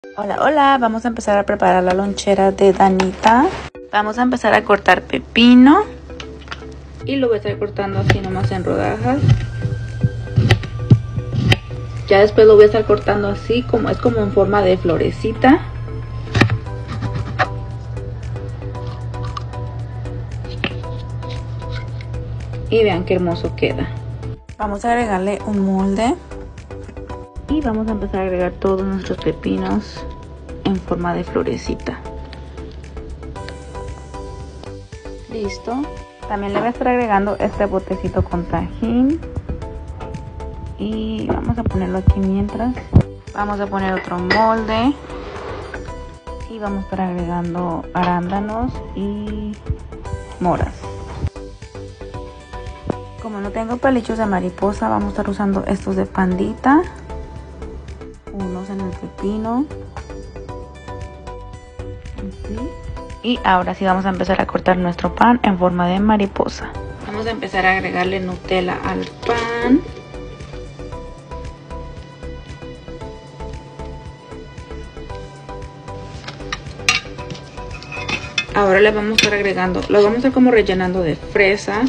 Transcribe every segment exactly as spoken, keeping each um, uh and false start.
Hola, hola, vamos a empezar a preparar la lonchera de Danita. Vamos a empezar a cortar pepino y lo voy a estar cortando así nomás en rodajas. Ya después lo voy a estar cortando así, como es como en forma de florecita. Y vean qué hermoso queda. Vamos a agregarle un molde. Y vamos a empezar a agregar todos nuestros pepinos en forma de florecita. Listo. También le voy a estar agregando este botecito con tajín. Y vamos a ponerlo aquí mientras. Vamos a poner otro molde. Y vamos a estar agregando arándanos y moras. Como no tengo palitos de mariposa, vamos a estar usando estos de pandita. Unos en el pepino. Así. Y ahora sí vamos a empezar a cortar nuestro pan en forma de mariposa. Vamos a empezar a agregarle Nutella al pan. Ahora le vamos a estar agregando, lo vamos a estar como rellenando de fresas.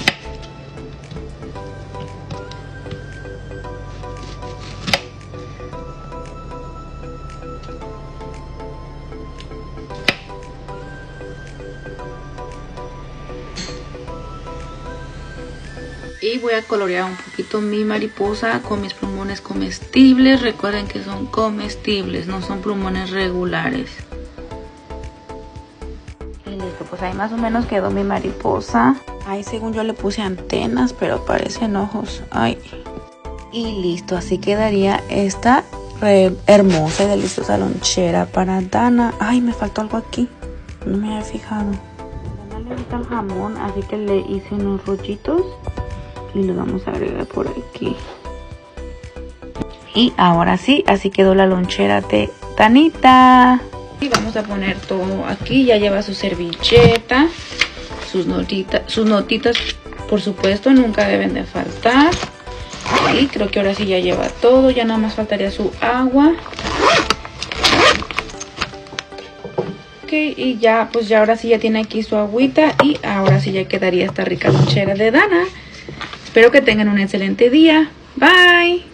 Y voy a colorear un poquito mi mariposa con mis plumones comestibles. Recuerden que son comestibles, no son plumones regulares. Y listo, pues ahí más o menos quedó mi mariposa. Ahí según yo le puse antenas, pero parecen ojos. Ay. Y listo, así quedaría esta hermosa y deliciosa lonchera para Dana. Ay, me faltó algo aquí, no me había fijado. A Dana le gusta el jamón, así que le hice unos rollitos. Y lo vamos a agregar por aquí. Y ahora sí, así quedó la lonchera de Danita. Y vamos a poner todo aquí. Ya lleva su servilleta, sus notitas, sus notitas por supuesto nunca deben de faltar. Y creo que ahora sí ya lleva todo. Ya nada más faltaría su agua. Ok, y ya pues ya ahora sí ya tiene aquí su agüita. Y ahora sí ya quedaría esta rica lonchera de Dana. Espero que tengan un excelente día. Bye.